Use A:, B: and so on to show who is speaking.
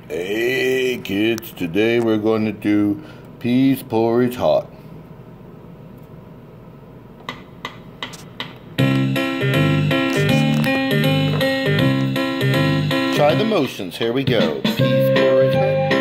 A: Hey kids, today we're going to do peas porridge hot. Try the motions, here we go. Peas porridge hot.